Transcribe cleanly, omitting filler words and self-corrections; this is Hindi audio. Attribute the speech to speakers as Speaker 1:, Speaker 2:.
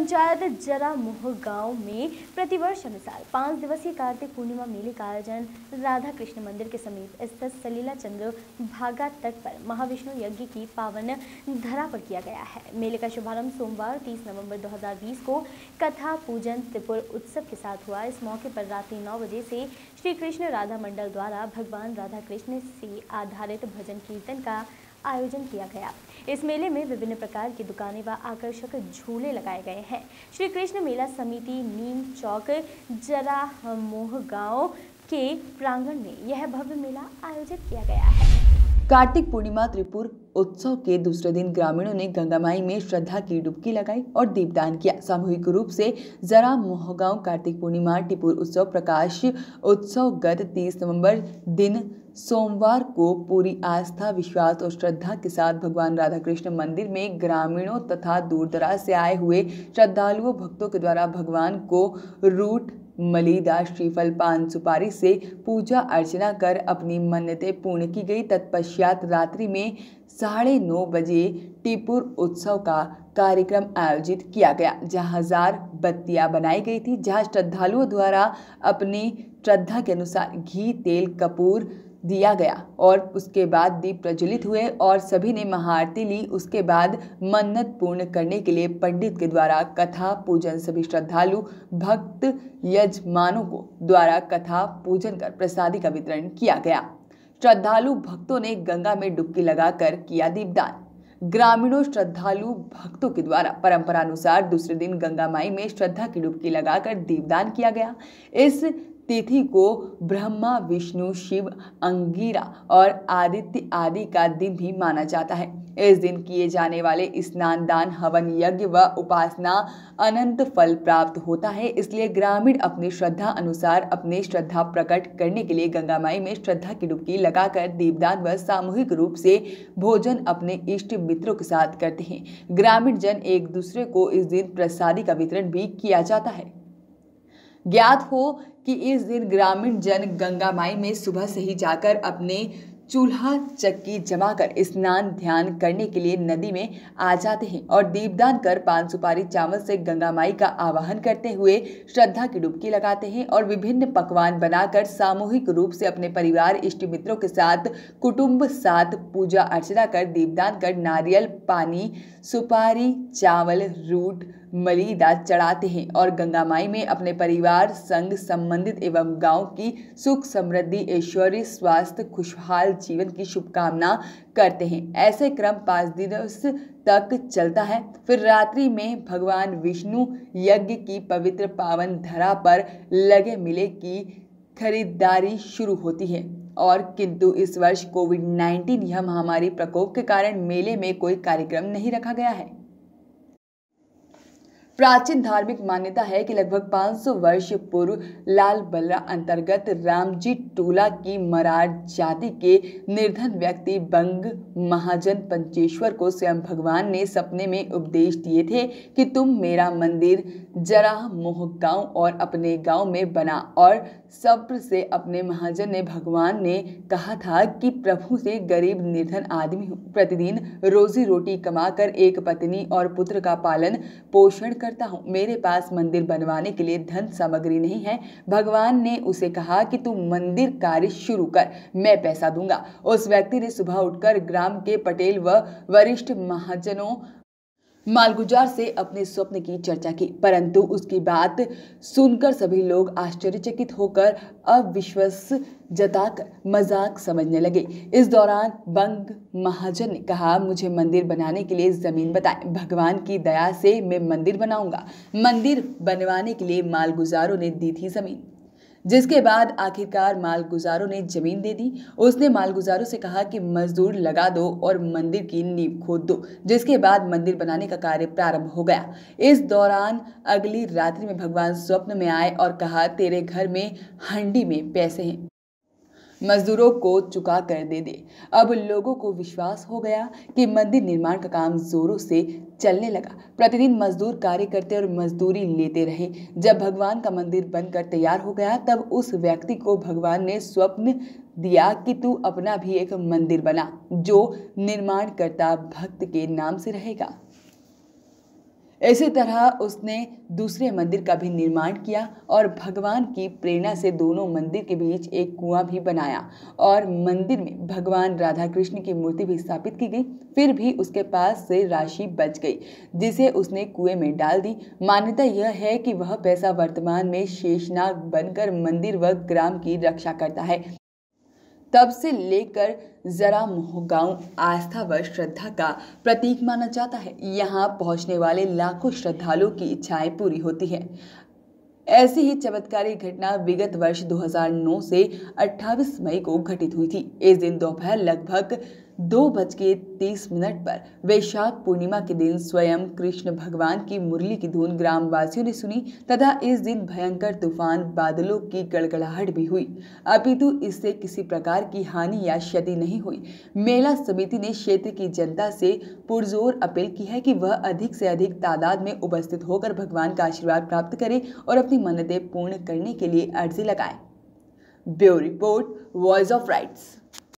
Speaker 1: पंचायत जरामोह गांव में प्रतिवर्ष अनुसार 5 दिवसीय कार्तिक पूर्णिमा मेले का आयोजन राधा कृष्ण मंदिर के समीप स्थित सलीला चंद्र भागा तट पर महाविष्णु यज्ञ की पावन धरा पर किया गया है। मेले का शुभारंभ सोमवार 30 नवंबर 2020 को कथा पूजन त्रिपुर उत्सव के साथ हुआ। इस मौके पर रात्रि 9 बजे से श्री कृष्ण राधा मंडल द्वारा भगवान राधा कृष्ण से आधारित भजन कीर्तन का आयोजन किया गया। इस मेले में विभिन्न प्रकार की दुकानें व आकर्षक झूले लगाए गए हैं। श्री कृष्ण मेला समिति नीम चौक जरामोह गांव के प्रांगण में यह भव्य मेला आयोजित किया गया है।
Speaker 2: कार्तिक पूर्णिमा त्रिपुर उत्सव के दूसरे दिन ग्रामीणों ने गंगा माई में श्रद्धा की डुबकी लगाई और दीपदान किया। सामूहिक रूप से जरामोह गांव कार्तिक पूर्णिमा त्रिपुर उत्सव प्रकाश उत्सव गत 30 नवंबर दिन सोमवार को पूरी आस्था, विश्वास और श्रद्धा के साथ भगवान राधा कृष्ण मंदिर में ग्रामीणों तथा दूर दराज से आए हुए श्रद्धालुओं भक्तों के द्वारा भगवान को रूट मलीदा श्रीफल पान सुपारी से पूजा अर्चना कर अपनी मन्नतें पूर्ण की गई। तत्पश्चात रात्रि में 9:30 बजे त्रिपुर उत्सव का कार्यक्रम आयोजित किया गया, जहां 1000 बत्तियां बनाई गई थी, जहां श्रद्धालुओं द्वारा अपनी श्रद्धा के अनुसार घी, तेल, कपूर दिया गया और उसके बाद दीप प्रज्वलित हुए और सभी ने महाआरती ली। उसके बाद मन्नत पूर्ण करने के लिए पंडित के द्वारा कथा पूजन सभी श्रद्धालु भक्त यजमानों को द्वारा कथा पूजन कर प्रसादी का वितरण किया गया। श्रद्धालु भक्तों ने गंगा में डुबकी लगाकर किया दीपदान। ग्रामीणों श्रद्धालु भक्तों के द्वारा परंपरा अनुसार दूसरे दिन गंगा माई में श्रद्धा की डुबकी लगाकर दीपदान किया गया। इस तिथि को ब्रह्मा, विष्णु, शिव, अंगिरा और आदित्य आदि का दिन भी माना जाता है। इस दिन किए जाने वाले स्नान, दान, हवन, यज्ञ व उपासना अनंत फल प्राप्त होता है। इसलिए ग्रामीण अपनी श्रद्धा अनुसार अपने श्रद्धा प्रकट करने के लिए गंगा माई में श्रद्धा की डुबकी लगाकर दीपदान व सामूहिक रूप से भोजन अपने इष्ट मित्रों के साथ करते हैं। ग्रामीण जन एक दूसरे को इस दिन प्रसादी का वितरण भी किया जाता है। ज्ञात हो कि इस दिन ग्रामीण जन गंगा माई में सुबह से ही जाकर अपने चूल्हा चक्की जमाकर स्नान ध्यान करने के लिए नदी में आ जाते हैं और दीपदान कर पान सुपारी चावल से गंगा माई का आवाहन करते हुए श्रद्धा की डुबकी लगाते हैं और विभिन्न पकवान बनाकर सामूहिक रूप से अपने परिवार, इष्ट मित्रों के साथ कुटुंब साथ पूजा अर्चना कर दीपदान कर नारियल पानी, सुपारी, चावल, रूट मलीदा चढ़ाते हैं और गंगा माई में अपने परिवार संग संबंधित एवं गांव की सुख समृद्धि, ऐश्वर्य, स्वास्थ्य, खुशहाल जीवन की शुभकामना करते हैं। ऐसे क्रम 5 दिनों तक चलता है। फिर रात्रि में भगवान विष्णु यज्ञ की पवित्र पावन धरा पर लगे मेले की खरीदारी शुरू होती है और किंतु इस वर्ष कोविड-19 यह महामारी प्रकोप के कारण मेले में कोई कार्यक्रम नहीं रखा गया है। प्राचीन धार्मिक मान्यता है कि लगभग 500 वर्ष पूर्व लाल बल्ला अंतर्गत रामजी टोला की मरार जाति के निर्धन व्यक्ति बंग महाजन पंचेश्वर को स्वयं भगवान ने सपने में उपदेश दिए थे कि तुम मेरा मंदिर जरामोह गांव और अपने गांव में बना। और सब्र से अपने महाजन ने भगवान ने कहा था कि प्रभु से गरीब निर्धन आदमी हूँ, प्रतिदिन रोजी रोटी कमाकर एक पत्नी और पुत्र का पालन पोषण करता हूँ, मेरे पास मंदिर बनवाने के लिए धन सामग्री नहीं है। भगवान ने उसे कहा कि तू मंदिर कार्य शुरू कर, मैं पैसा दूंगा। उस व्यक्ति ने सुबह उठकर ग्राम के पटेल व वरिष्ठ महाजनों मालगुजार से अपने स्वप्न की चर्चा की, परंतु उसकी बात सुनकर सभी लोग आश्चर्यचकित होकर अविश्वास जताकर मजाक समझने लगे। इस दौरान बंग महाजन ने कहा, मुझे मंदिर बनाने के लिए जमीन बताएं, भगवान की दया से मैं मंदिर बनाऊंगा। मंदिर बनवाने के लिए मालगुजारों ने दी थी जमीन, जिसके बाद आखिरकार मालगुजारों ने जमीन दे दी। उसने मालगुजारों से कहा कि मजदूर लगा दो और मंदिर की नींव खोद दो, जिसके बाद मंदिर बनाने का कार्य प्रारंभ हो गया। इस दौरान अगली रात्रि में भगवान स्वप्न में आए और कहा, तेरे घर में हंडी में पैसे हैं, मजदूरों को चुका कर दे दे। अब लोगों को विश्वास हो गया कि मंदिर निर्माण का काम जोरों से चलने लगा। प्रतिदिन मजदूर कार्य करते और मजदूरी लेते रहे। जब भगवान का मंदिर बनकर तैयार हो गया तब उस व्यक्ति को भगवान ने स्वप्न दिया कि तू अपना भी एक मंदिर बना जो निर्माणकर्ता भक्त के नाम से रहेगा। इसी तरह उसने दूसरे मंदिर का भी निर्माण किया और भगवान की प्रेरणा से दोनों मंदिर के बीच एक कुआं भी बनाया और मंदिर में भगवान राधा कृष्ण की मूर्ति भी स्थापित की गई। फिर भी उसके पास से राशि बच गई जिसे उसने कुएं में डाल दी। मान्यता यह है कि वह पैसा वर्तमान में शेषनाग बनकर मंदिर व ग्राम की रक्षा करता है। तब से लेकर जरा मोह गांव आस्था व श्रद्धा का प्रतीक माना जाता है। यहाँ पहुंचने वाले लाखों श्रद्धालुओं की इच्छाएं पूरी होती है। ऐसी ही चमत्कारिक घटना विगत वर्ष 2009 से 28 मई को घटित हुई थी। इस दिन दोपहर लगभग 2:30 पर वैशाख पूर्णिमा के दिन स्वयं कृष्ण भगवान की मुरली की धुन ग्रामवासियों ने सुनी तथा इस दिन भयंकर तूफान बादलों की गड़गड़ाहट भी हुई, अपितु इससे किसी प्रकार की हानि या क्षति नहीं हुई। मेला समिति ने क्षेत्र की जनता से पुरजोर अपील की है कि वह अधिक से अधिक तादाद में उपस्थित होकर भगवान का आशीर्वाद प्राप्त करे और अपनी मन्नतें पूर्ण करने के लिए अर्जी लगाएं। Bureau report, voice of rights.